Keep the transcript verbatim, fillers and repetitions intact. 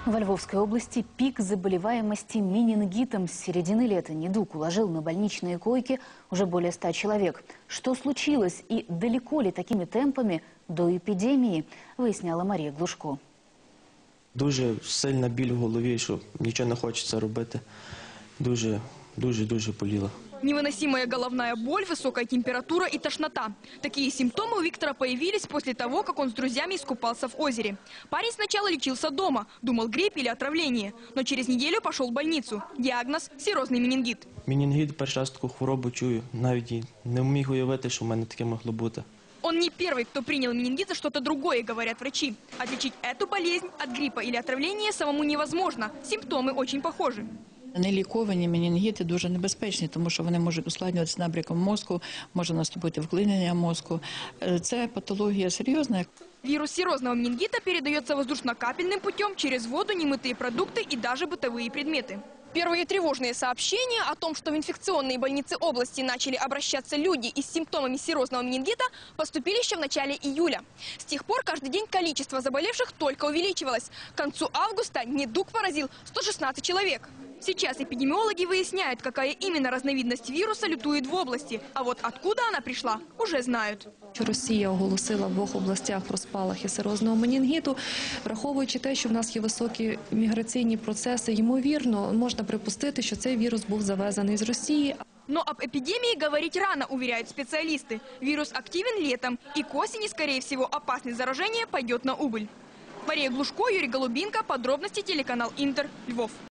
Во Львовской области пик заболеваемости менингитом. С середины лета недуг уложил на больничные койки уже более ста человек. Что случилось и далеко ли такими темпами до эпидемии, выясняла Мария Глушко. Дуже сильна біль в голові, що нічого не хочеться робити. Дуже, дуже, дуже боліло. Невыносимая головная боль, высокая температура и тошнота. Такие симптомы у Виктора появились после того, как он с друзьями искупался в озере. Парень сначала лечился дома, думал грипп или отравление, но через неделю пошел в больницу. Диагноз – серозный менингит. Менингит – перший раз таку хворобу чую. Навіть і не міг уявити, що в мене таке могло бути. Он не первый, кто принял менингит за что-то другое, говорят врачи. Отличить эту болезнь от гриппа или отравления самому невозможно. Симптомы очень похожи. Неліковані менінгіти дуже небезпечні, тому що вони можуть ускладнюватися набряком мозку, може наступити вклинення мозку. Це патологія серйозна. Вирус серозного менингита передается воздушно-капельным путем через воду, немытые продукты и даже бытовые предметы. Первые тревожные сообщения о том, что в инфекционные больницы области начали обращаться люди и с симптомами серозного менингита, поступили еще в начале июля. С тех пор каждый день количество заболевших только увеличивалось. К концу августа недуг поразил сто шестнадцать человек. Сейчас эпидемиологи выясняют, какая именно разновидность вируса лютует в области. А вот откуда она пришла, уже знают. Росія оголосила в двох областях про спалахи серозного менінгіту. Враховуючи те, що в нас є високі міграційні процеси, ймовірно, можна припустити, що цей вірус був завезений з Росії. Но об эпидемии говорить рано, уверяют специалисты. Вирус активен летом, и к осени, скорее всего, опасность заражения пойдет на убыль. Мария Глушко, Юрий Голубинка. Подробности телеканал Интер. Львов.